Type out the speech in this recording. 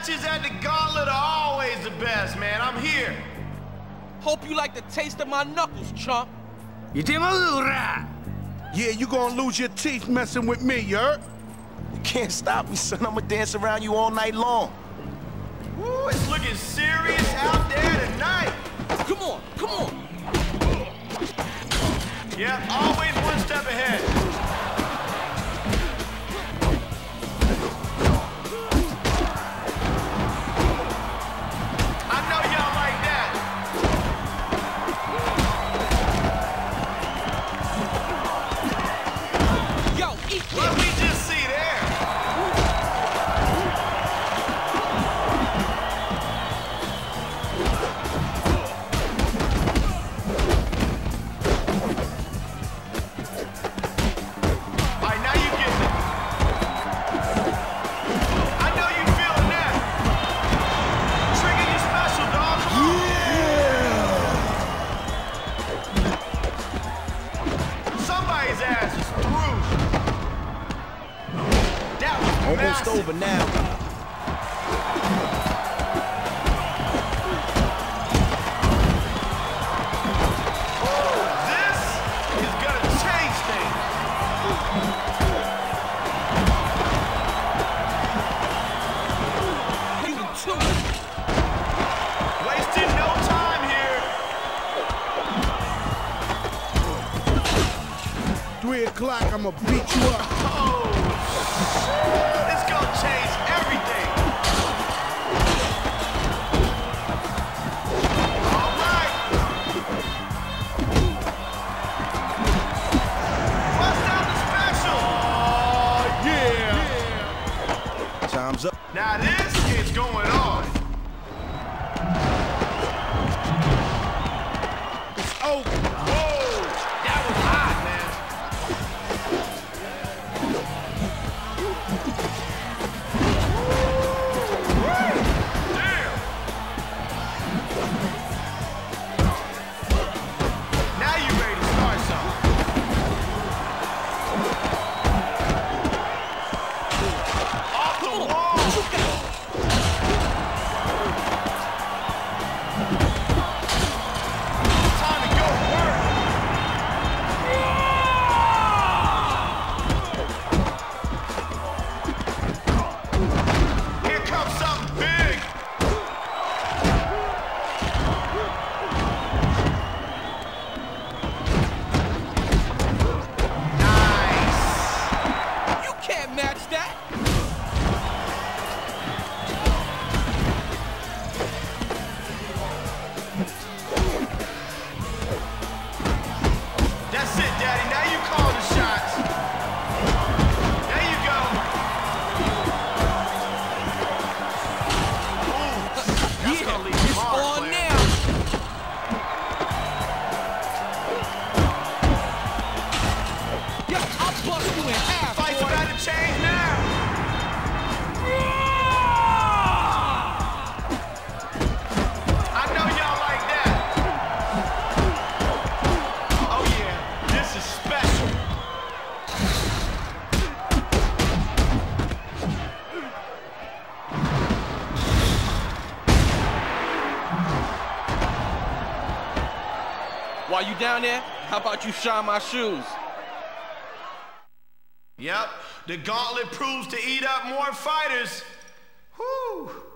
matches at the Gauntlet are always the best, man. I'm here. Hope you like the taste of my knuckles, chump. Yeah, you gonna lose your teeth messing with me, you heard? You can't stop me, son. I'ma dance around you all night long. Ooh, it's looking serious out there tonight. Come on, come on. Yeah, always one step ahead. I know y'all like that. Yo, eat What this. we just see there? All right, now you get it. I know you feeling that. Trigger your special, dog. Come on. Somebody's ass is through. That was Almost massive. over now. This is gonna change things. You too. Wasting no time here. 3 o'clock, I'ma beat you up. Oh, it's gonna change everything. All right. Bust out the special. Oh, yeah. Time's up. Now this is going on. It's over. Whoa, that was hot, man. Damn. Now you ready to start something. Off the wall. Time to go work. Here comes something big. Nice. You can't match that. That's it, Daddy. Now you call the shots. There you go. Ooh, that's gonna leave It's mark, on player. now. Yo, I'll bust you in half, Fight's boy. about to change now. I know y'all like that. Oh yeah, this is special. While you down there, how about you shine my shoes? Yep, the gauntlet proves to eat up more fighters. Whew.